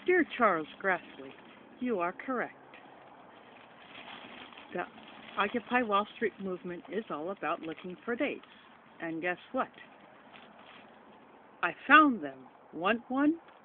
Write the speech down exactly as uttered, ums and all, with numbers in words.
Dear Charles Grassley, you are correct. The Occupy Wall Street movement is all about looking for dates. And guess what? I found them. Want one?